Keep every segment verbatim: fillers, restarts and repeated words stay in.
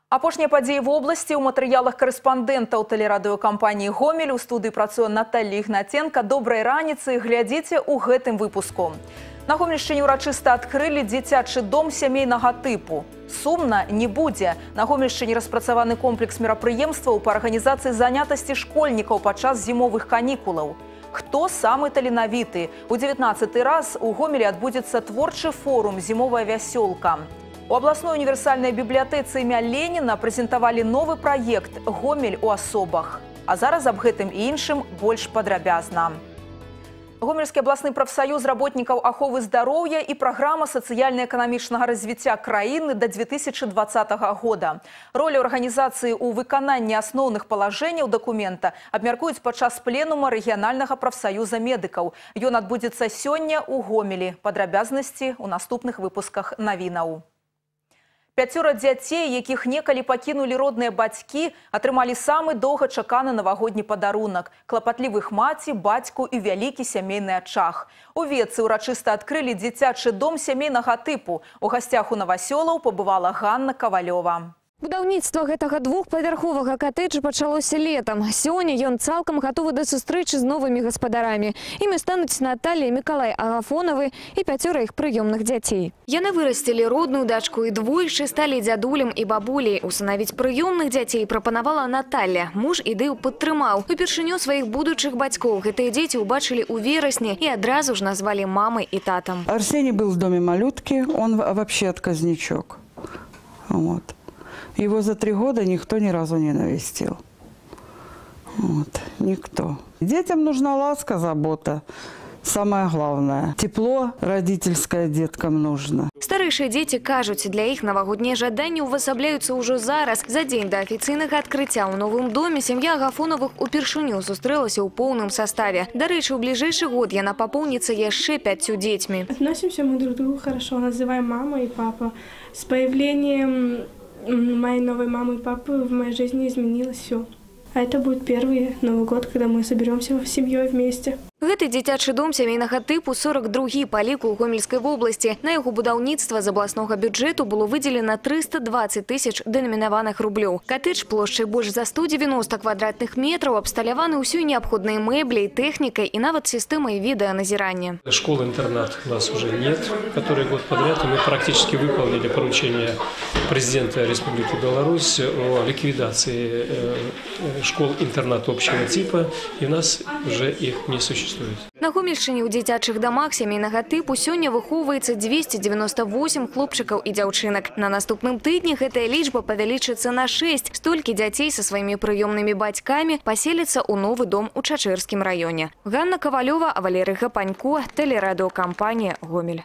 Апошнія падзеі в области у матэрыялах карэспандэнтаў тэлерадыёкампаніі «Гомель». У студыі працуе Наталья Ігнаценка. Добрай раніцы, глядзіце ў гэтым выпуску. На Гомельшчыне ўрачыста адкрылі дзіцячы дом сямейнага тыпу. Сумна не будзе. На Гомельшчыне распрацаваны комплекс мерапрыемстваў па арганізацыі занятасці школьнікаў падчас зімовых канікулаў. Хто самы таленавіты? У дзевятнаццаты раз у Гомелі адбудзецца творчы форум «Зімовая вясёлка». У областной универсальной библиотецы імя Ленина прэзентавалі новы праект «Гомель у асобах». А зараз аб гэтым і іншым больш падрабязна. Гомельскі абласны прафсаюз работнікаў аховы здароўя і праграма сацыяльна-эканамічнага развіцця краіны да две тысячи двадцатага года. Ролю арганізацыі ў выкананні асноўных палажэнняў дакумента абмяркуюць падчас пленума рэгіянальнага прафсаюза медыкаў. Ён адбудзецца сёння ў Гомелі. Падрабязнасці ў наступных выпусках навінаў. Пяцёра дзяцей, якіх некалі пакінулі родныя бацькі, атрымалі самы доўгачаканы навагодні падарунак – клапатлівых маці, бацьку і вялікі сямейны ачаг. У Ветцы ўрачыста адкрылі дзіцячы дом сямейнага тыпу. У гасцях у Новасёлаў пабывала Ганна Кавалёва. Будаўніцтва гэтага двухпавярховага катэджа пачалося летам. Сёння ён цалкам гатовы да сустрэчы з новымі гаспадарамі. Імі стануць Наталья і Мікалай Агафонавы і пяцёра іх прыёмных дзяцей. Яны вырасцілі родную дачку і двойчы сталі дзядулем і бабуляй. Усынавіць прыёмных дзяцей прапанавала Наталья. Муж ідэю падтрымаў. Упершыню сваіх будучых бацькоў гэтыя дзеці ўбачылі ў верасні і адразу ж назвалі мамай і татам. Арсений был в доме малютки, он вообще отказничок. Вот. Его за три года никто ни разу не навестил. Вот. Никто. Детям нужна ласка, забота. Самое главное. Тепло родительское деткам нужно. Старэйшыя дзеці кажуць, для іх навагоднія жаданні ўвасабляюцца ўжо зараз. За дзень да афіцыйнага адкрыцця ў новым доме сям'я Агафонавых упершыню сустрэлася ў поўным саставе. Дарэчы, у бліжэйшы год яна папоўніцца яшчэ пяццю дзецьмі. Относимся мы друг к другу хорошо, называем мама и папа. С появлением моей новой мамы и папы в моей жизни изменилось все. А это будет первый Новый год, когда мы соберемся в семьей вместе. Гэты дзіцячы дом сямейнага тыпу сорок другі па ліку ў Гомельскай вобласці. На яго будаўніцтва з абласнога бюджэту было выделена триста двадцать тысяч дэнамінаваных рублёў. Катэдж плошчай больш за сто девяносто квадратных метраў абсталяваны ўсёй неабходнай мэбляй, тэхнікай і нават сістэмай відэаназірання. Школы-интернат у нас уже нет, который год подряд, и мы практически выполнили поручение президента Республики Беларусь о ликвидации школ-интернат общего типа, и у нас уже их не существует. На Гомельшчыне ў дзіцячых дамах сямейнага тыпу сёння выхоўваецца двести девяносто восемь хлопчыкаў і дзяўчынак. На наступным тыдні гэтая лічба павялічыцца на шесть. Столькі дзяцей са сваімі прыёмнымі бацькамі паселяцца ў новы дом у Чачэрскім раёне. Ганна Кавалёва, Валерый Гапанько, тэлерадыёкампанія «Гомель».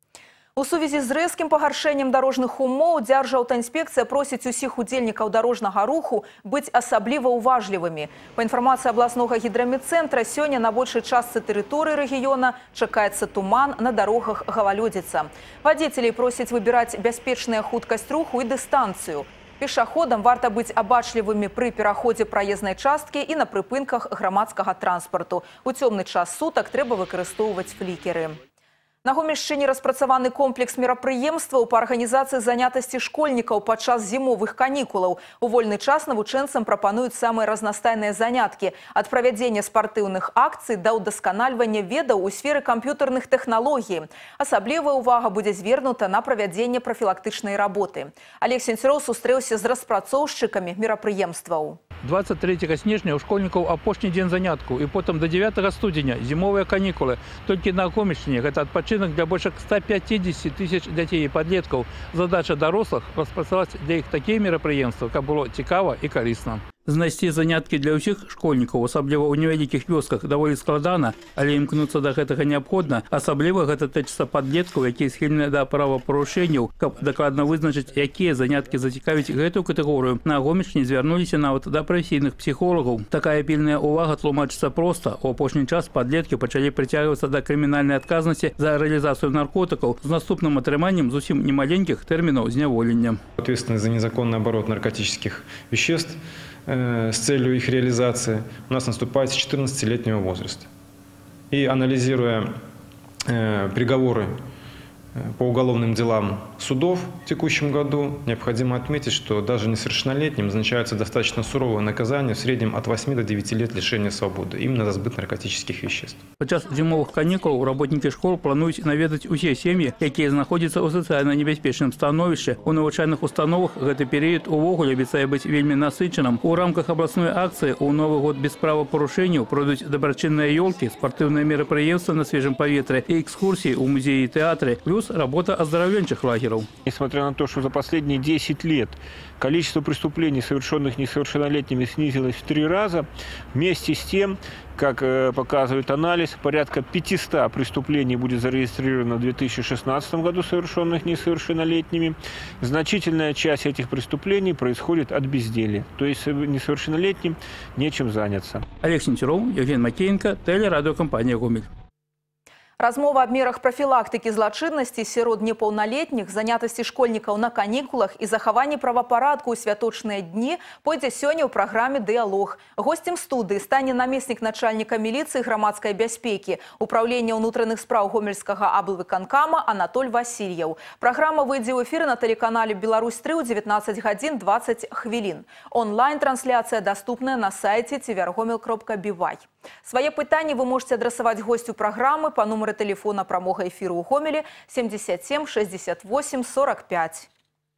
У сувязі з рэзкім пагаршэннем дарожных умоў Дзяржаўтаінспекцыя просіць усіх удзельнікаў дарожнага руху быць асабліва ўважлівымі. Па інфармацыі абласнога гідрамедцэнтра, сёння на большай частцы тэрыторыі рэгіёна чакаецца туман, на дарогах галалёдзіца. Вадзіцелей просяць выбіраць бяспечная хуткасць руху і дыстанцыю. Пешаходам варта быць абачлівымі пры пераходзе праезнай часткі і на прыпынках грамадскага транспарту. У цёмны час сутак трэба выкарыстоўваць флікеры. На Гомельшчыне распрацаваны комплекс мерапрыемстваў па арганізацыі занятасці школьнікаў падчас зімовых канікулаў. У вольны час навучэнцам прапануюць самыя разнастайныя заняткі – ад правядзення спартыўных акцый да ўдасканальвання ведаў у сферы камп'ютарных тэхналогій. Асаблівая ўвага будзе звернута на правядзенне прафілактычнай работы. Олег Сенцюроў сустрэўся з распрацоўшчыкамі мерапрыемстваў. двадцать третьего снежня у школьнікаў апошні дзень заняткаў і потым до девятого студзеня зімовыя канікулы. Толькі на Гомельшчыне гэта адпачынак для больш ста пятидесяти тысяч дзяцей і падлеткаў. Задача дарослых распрацаваць для іх такія мерапрыемствы, каб было цікава і карысна. Знайсці заняткі для ўсіх школьнікаў, асабліва ў невялікіх вёсках, даволі складана, але імкнуцца да гэтага неабходна. Асабліва гэта тычыцца падлеткаў, якія схільныя да правапарушэнняў, каб дакладна вызначыць, якія заняткі зацікавіць гэтую катэгорыю. На Гомельшчыне звярнуліся нават да прафесійных псіхолагаў. Такая пільная ўвага тлумачыцца проста. У апошні час падлеткі пачалі прыцягвацца да крымінальнай адказнасці за рэалізацыю наркотыкаў з наступным атрыманнем зусім немаленькіх тэрмінаў зняволення. Ответственность за незаконный оборот наркотических веществ с целью их реализации у нас наступает с четырнадцатилетнего возраста. И анализируя приговоры по уголовным делам судов в текущем году. Необходимо отметить, что даже несовершеннолетним назначаются достаточно суровые наказания, в среднем от восьми до девяти лет лишения свободы, именно за сбыт наркотических веществ. Падчас зимовых канікул работники школ плануюць наведаць усе сем'і, якія знаходзяцца ў сацыяльна небяспечным становішчы. У навучальных установах гэты перыяд увогуле абяцае быць вельмі насычаным. У рамках абласной акцыі ў Новы год без правапарушэнняў пройдуць дабрачынныя ёлкі, спартыўныя мерапрыемствы на свежым паветры і экскурсіі ў музеі і тэатры, плюс работа оздоровленческих лагерей. Несмотря на то, что за последние десять лет количество преступлений, совершенных несовершеннолетними, снизилось в три раза, вместе с тем, как показывает анализ, порядка пятисот преступлений будет зарегистрировано в две тысячи шестнадцатом году, совершенных несовершеннолетними. Значительная часть этих преступлений происходит от безделия, то есть несовершеннолетним нечем заняться. Олег Сентеров, Евгений Макеенко, телерадиокомпания «Гомель». Размова аб мерах профілактыкі злачыннасці сярод непаўналетніх, занятасці школьнікаў на канікулах і захаванні правапарадку ў святочныя дні пойдзе сёння ў праграме «Дыалог». Госцем студыі стане намеснік начальніка міліцыі грамадскай бяспекі Управлення ўнутраных спраў Гомельскага аблвыканкама Анатоль Васильев. Праграма выйдзе ў эфір на тэлеканале «Беларусь три» ў дзевятнаццаць гадзін дваццаць хвілін. Онлайн-трансляцыя даступная на сайце цвергомел кропка бівай. Свае пытанні вы можете адрасаваць госцю праграмы па нумары телефона прамога эфіру ў Гомелі семьдесят семь шестьдесят восемь сорок пять.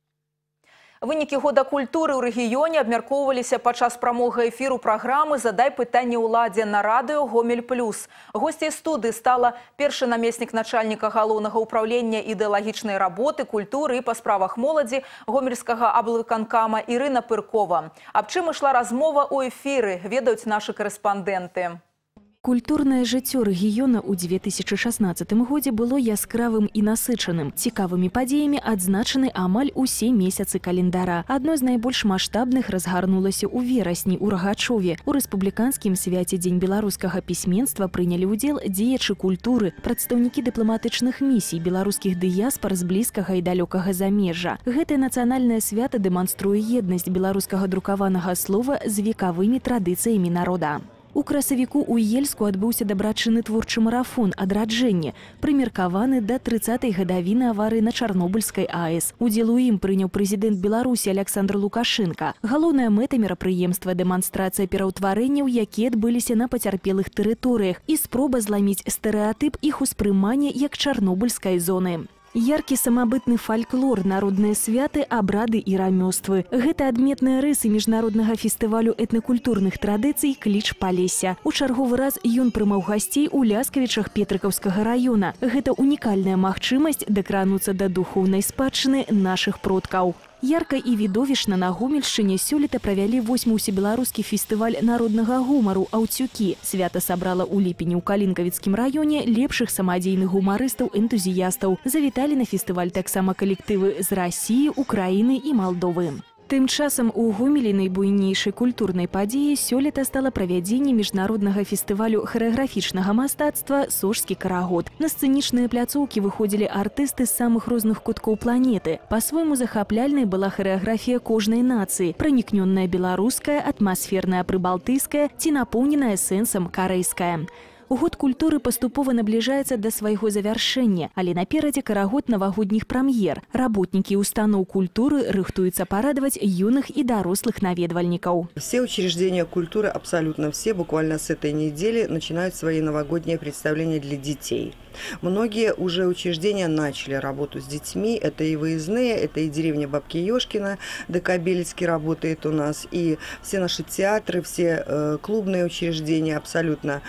Вынікі года культуры ў рэгіёне абмяркоўваліся падчас прамога эфіру праграмы «Задай пытанне ўладзе» на радыё «Гомель плюс». Госцей студыі стала першы намеснік начальніка галоўнага ўправлення ідэалагічнай работы, культуры і па справах моладзі Гомельскага аблвыканкама Ірына Пыркова. Аб чым ішла размова ў эфіры, ведаюць нашы корэспандэнты. Культурнае жыццё рэгіёна ў две тысячы шаснаццатым годзе было яскравым і насычаным. Цікавымі падзеямі адзначаны амаль усе месяцы календара. Адно з найбольш маштабных разгарнулася ў верасні ў Рагачове. У рэспубліканскім свяце Дзень беларускага пісьменства прынялі ўдзел дзеячы культуры, прадстаўнікі дыпламатычных місій беларускіх дыяспар з блізкага і далёкага замежжа. Гэтае нацыянальнае свята дэманструе еднасць беларускага друкаванага слова з векавымі традыцыямі народа. У красавіку ў Ельску адбыўся дабрачынны творчы марафон «Адраджэнне», прымеркаваны да трыццатай гадавіны аварыі на Чарнобыльскай АЭС. Удзел у ім прыняў прэзідэнт Беларусі Александр Лукашенко. Галоўная мэта мерапрыемства – дэманстрацыя пераўтварэнняў, якія адбыліся на пацярпелых тэрыторыях, і спроба зламіць стэрэатып іх успрымання як чарнобыльскай зоны. Яркі самабытны фальклор, народныя святы, абрады і рамёствы. Гэта адметныя рысы міжнароднага фестывалю этнакультурных традыцый «Кліч Палесся». У чарговы раз ён прымаў гасцей у Ляскавічах Петрыкаўскага района. Гэта унікальная магчымасць дакрануцца да духоўнай спадчыны нашых продкаў. Ярка і відовішна на Гомельшчыне сёлета правялі восьмы ўсебеларускі фестываль народнага гумару «Аўцюкі». Свята сабрала ў ліпені ў Калінкавіцкім раёне лепшых самадзейных гумарыстаў-энтузіястаў. Завіталі на фестываль таксама калектывы з Расіі, Украіны і Малдовы. Тым часам у Гомелі найбуйнейшай культурнай падзеяй сёлета стала правядзенне міжнароднага фестывалю харэаграфічнага мастацтва «Сожскі карагод». На сцэнічныя пляцоўкі выходзілі артысты з самых розных куткоў планеты. Па-свойму захапляльнай была харэаграфія кожнай нацыі, пранікнённая беларуская, атмасферная прыбалтыйская ці напоўненая сэнсам карэйская. Год культуры паступова набліжаецца да свайго завяршэння, але наперадзе карагод навагодніх прам'ер. Работнікі устаноў культуры рыхтуюцца парадаваць юных и дорослых наведвальников. Все учреждения культуры, абсолютно все, буквально с этой недели начинают свои новогодние представления для детей. Многие уже учреждения начали работу с детьми. Это и выездные, это и деревня Бабки Ёшкина, Докобельский работает у нас, и все наши театры, все э, клубные учреждения абсолютно.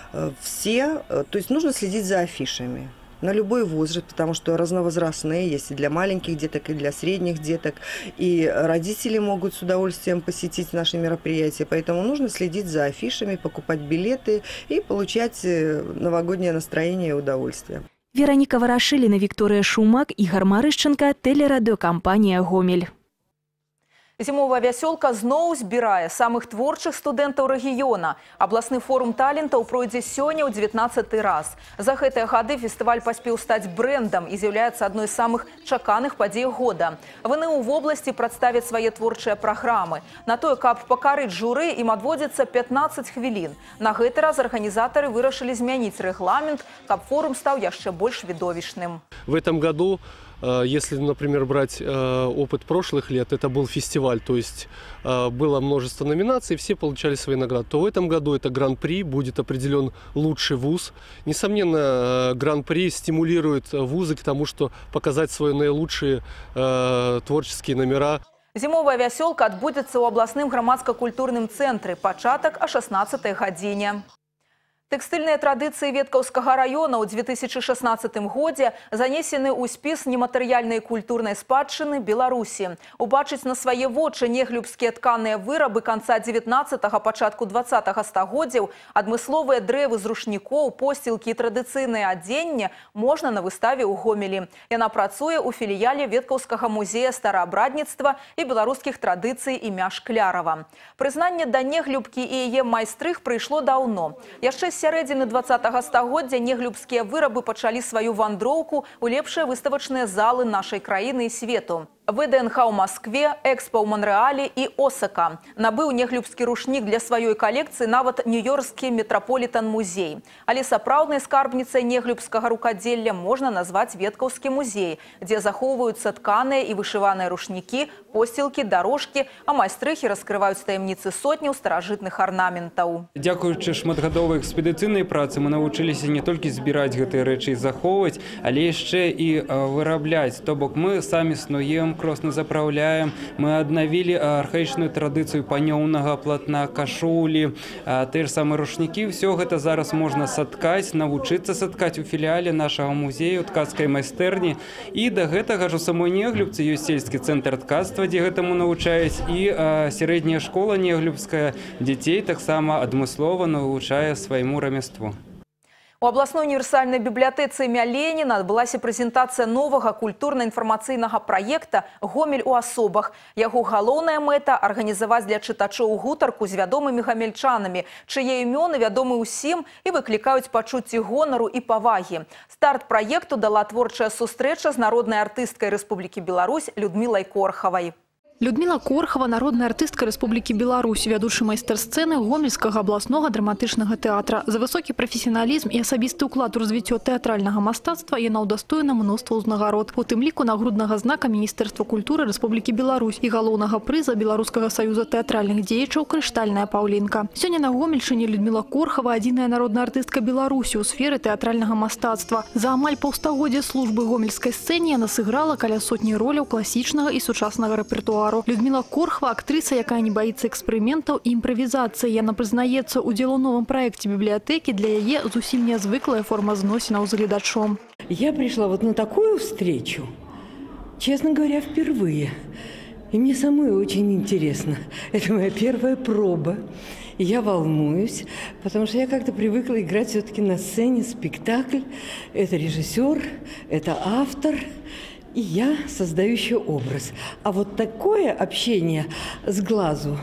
Все, то есть нужно следить за афишами на любой возраст, потому что разновозрастные есть и для маленьких деток, и для средних деток, и родители могут с удовольствием посетить наши мероприятия, поэтому нужно следить за афишами, покупать билеты и получать новогоднее настроение и удовольствие. Вероника Ворошилина, Виктория Шумак, Игорь Марышченко, телерадиокомпания «Гомель». Зімовая вясёлка зноў збірае самых творчых студэнтаў рэгіёна. Абласны форум талентаў пройдзе сёння ў дзевятнаццаты раз. За гэтыя гады фестываль паспеў стаць брэндам і з'яўляецца адной з самых чаканых падзей года. ВНУ в обласці прадставяць свае творчыя праграмы. На тое, каб пакарыць журы, ім адводзіцца пятнаццаць хвілін. На гэты раз арганізатары вырашылі змяніць рэгламент, каб форум стаў яшчэ больш відовішчным. В этом году, если, например, брать опыт прошлых лет, это был фестиваль, то есть было множество номинаций, все получали свои награды, то в этом году это гран-при, будет определен лучший вуз. Несомненно, гран-при стимулирует вузы к тому, что показать свои наилучшие творческие номера. Зімовая вясёлка адбудзецца ў абласным грамадска-культурным цэнтры. Пачатак о шаснаццатай гадзіне. Тэкстыльныя традыцыі Веткаўскага района ў две тысячы шаснаццатым годзе занесены ў спіс нематэрыяльнай культурнай спадчыны Беларусі. Убачыць на свае вочы неглюбскія тканыя вырабы канца дзевятнаццатага, пачатку дваццатага стагоддзяў, адмысловыя дрэвы з рушнікоў, посцілкі і трыдыцыйнае адзенне можна на выставе ў Гомелі. Яна працуе ў філіяле Веткаўскага музея стараабрадніцтва і беларускіх традыцый імя Шклярава. Прызнанне да неглюбкі і яе майстрых прыйшло даўно. Яшчэ з сярэдзіны дваццатага стагоддзя неглюбскія вырабы пачалі сваю вандроўку ў лепшыя выставачныя залы нашай краіны і свету. ВДНХ ў Маскве, Экспа ў Монреале і Осака. Набыў неглюбскі рушнік для сваёй калекцыі нават нью-йоркскі метраполітан-музей. Але сапраўднай скарбніцай неглюбскага рукадзелля можна назваць Веткаўскі музей, дзе захоўваюцца тканыя і вышываныя рушнікі, посцілкі, дарожкі, а майстрыхі раскрываюць таямніцы сотняў старажытных арнаментаў. Дзякуючы шматгадовай экспедыцыйнай працы мы навучыліся не толькі збіраць гэтыя рэчы і захоўваць, але яшчэ і вырабляць. То бок мы самі снуем, кросна заправляем. Мы аднавілі архаічную традыцыю панёўнага платна, кашулі, тыя ж самыя рушнікі. Всё гэта зараз можна саткаць, навучыцца саткаць у філіяле нашага музею ткацкай майстэрні. І да гэтага ж у самой Неглюбцы ёсць сельскі цэнтр ткацтва, дзе гэтаму навучаюць, і сярэдняя школа неглюбская дзяцей таксама адмыслова навучае свайму рамяству. У абласной універсальнай бібліятэцы імя Леніна адбылася прэзентацыя новага культурна-інфармацыйнага праекта «Гомель у асобах». Яго галоўная мэта – арганізаваць для чытачоў гутарку з вядомымі гамельчанамі, чые імёны вядомы ўсім і выклікаюць пачуцці гонару і павагі. Старт праекту дала творчая сустрэча з народнай артысткай Рэспублікі Беларусь Людмілай Корхавай. Людмила Корхова – народная артыстка Республики Беларусь, вядучы майстар сцэны Гомельскага абласнога драматычнага тэатра. За высокі прафесіяналізм і асабісты ўклад у развіццё тэатральнага мастацтва яна ўдастоена мноства ўзнагарод. У тым ліку нагруднага знака Міністэрства культуры Республики Беларусь і галоўнага прыза Беларускага саюза тэатральных дзеячаў «Крыштальная паўлінка». Сёння на Гомельшчыне Людмила Корхова – адзіная народная артыстка Беларусі ў сферы тэатральнага мастацтва. За амаль паўстагоддзя службы гомельскай сцэне яна сыграла каля сотні роляў класічнага і сучаснага рэпертуару. Людмила Корхова – актриса, якая не боится экспериментов и импровизации. Яна признаецца, удзел у новом проекте библиотеки для яе зусім нязвыклая форма зносінаў з гледачом. Я пришла вот на такую встречу, честно говоря, впервые. И мне самой очень интересно. Это моя первая проба. И я волнуюсь, потому что я как-то привыкла играть все-таки на сцене спектакль. Это режиссер, это автор. И я создающий образ. А вот такое общение с глазу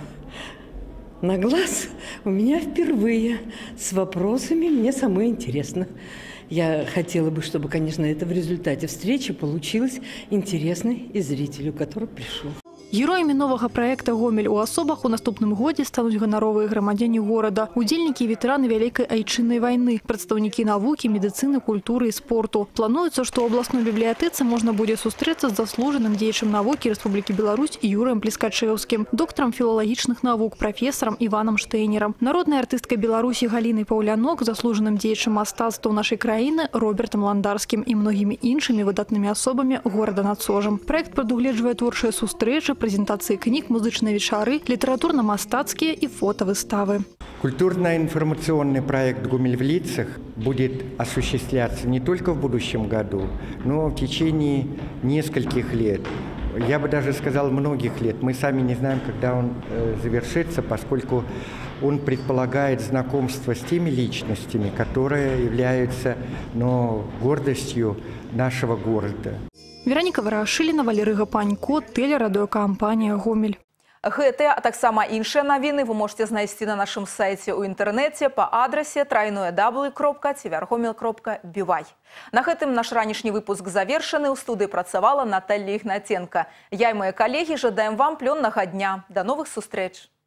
на глаз у меня впервые. С вопросами мне самое интересно. Я хотела бы, чтобы, конечно, это в результате встречи получилось интересно и зрителю, который пришел. Героями нового проекта «Гомель у асобах» у наступным годзе стануць ганаровыя грамадзяне горада, удзельнікі і ветэраны Вялікай айчыннай вайны, прадстаўнікі навукі, медыцыны, культуры і спорту. Плануецца, што ў абласной бібліятэцы можна будзе сустрэцца з заслужаным дзеячам навукі Рэспублікі Беларусь Юрыем Плескачэўскім, доктарам філалагічных навук, прафесарам Іванам Штейнерам, народнай артысткай Беларусі Галінай Паўлянок, заслужаным дзеячам мастацтва нашай краіны Робертам Ландарскім і многімі іншымі выдатнымі асобамі горада над Сожам. Праект прадугледжвае творчыя сустрэчы, презентации книг, музычные вечеры, литературно-мастацкие и фотовыставы. Культурно-информационный проект «Гомель в лицах» будет осуществляться не только в будущем году, но в течение нескольких лет. Я бы даже сказал, многих лет. Мы сами не знаем, когда он э, завершится, поскольку он предполагает знакомство с теми личностями, которые являются, ну, гордостью нашего города. Вероніка Варашыліна, Валерый Гапанько, телерадиокомпания «Гомель». Гэтыя, а таксама іншыя навіны вы можете знайсці на нашым сайце ў інтэрнэце па адрасе трайное дабл ю кропка цівяргомел кропка би вай. На гэтым наш ранішні выпуск завершаны. У студыі працавала Наталья Ігнаценка. Я і мае калегі жадаем вам плённага дня. До новых сустрэч!